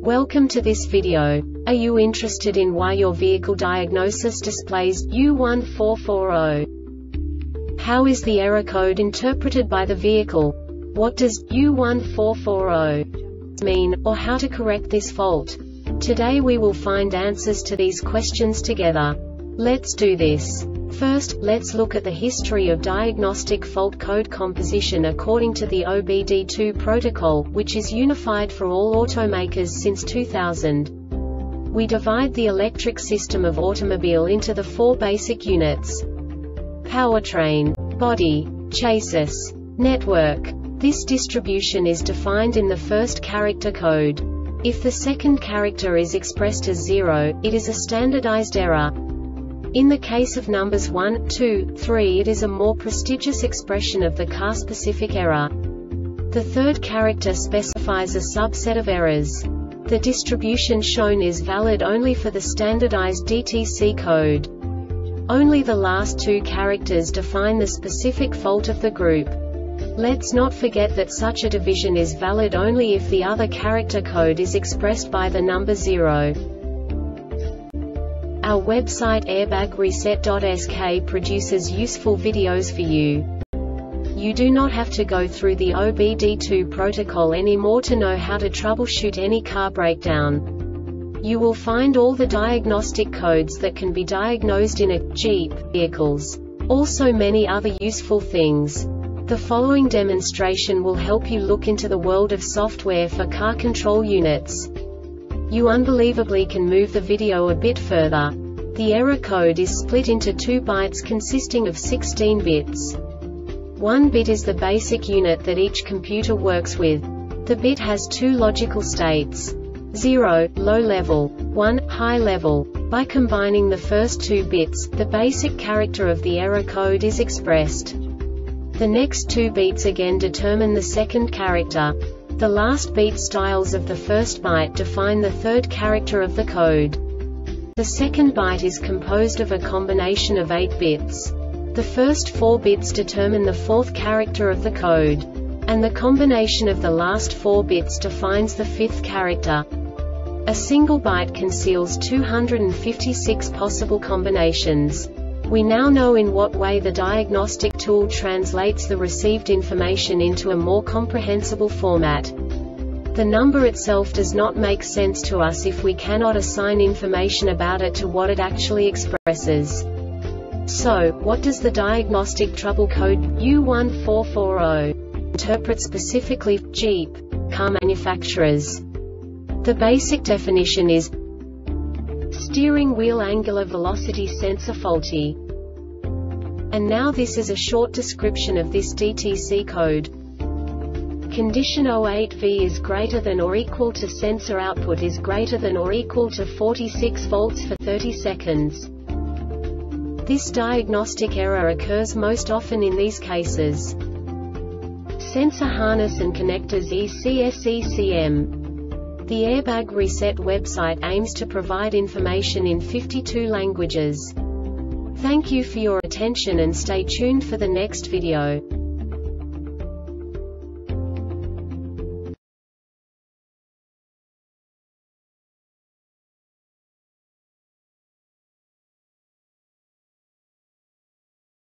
Welcome to this video. Are you interested in why your vehicle diagnosis displays U1440? How is the error code interpreted by the vehicle? What does U1440 mean, or how to correct this fault? Today we will find answers to these questions together. Let's do this. First, let's look at the history of diagnostic fault code composition according to the OBD2 protocol, which is unified for all automakers since 2000. We divide the electric system of automobile into the four basic units: powertrain, body, chassis, network. This distribution is defined in the first character code. If the second character is expressed as 0, it is a standardized error. In the case of numbers 1, 2, 3, it is a more prestigious expression of the car-specific error. The third character specifies a subset of errors. The distribution shown is valid only for the standardized DTC code. Only the last two characters define the specific fault of the group. Let's not forget that such a division is valid only if the other character code is expressed by the number 0. Our website airbagreset.sk produces useful videos for you. You do not have to go through the OBD2 protocol anymore to know how to troubleshoot any car breakdown. You will find all the diagnostic codes that can be diagnosed in a Jeep vehicles. Also many other useful things. The following demonstration will help you look into the world of software for car control units. You unbelievably can move the video a bit further. The error code is split into 2 bytes consisting of 16 bits. 1 bit is the basic unit that each computer works with. The bit has 2 logical states: 0, low level, 1, high level. By combining the first 2 bits, the basic character of the error code is expressed. The next 2 beats again determine the second character. The last beat styles of the first byte define the third character of the code. The second byte is composed of a combination of 8 bits. The first 4 bits determine the fourth character of the code. And the combination of the last 4 bits defines the fifth character. A single byte conceals 256 possible combinations. We now know in what way the diagnostic tool translates the received information into a more comprehensible format. The number itself does not make sense to us if we cannot assign information about it to what it actually expresses. So, what does the diagnostic trouble code U1440 interpret specifically for Jeep car manufacturers? The basic definition is steering wheel angular velocity sensor faulty. And now this is a short description of this DTC code. Condition 08V is greater than or equal to sensor output is greater than or equal to 46 volts for 30 seconds. This diagnostic error occurs most often in these cases: sensor harness and connectors ECSECM. The Airbag Reset website aims to provide information in 52 languages. Thank you for your attention and stay tuned for the next video.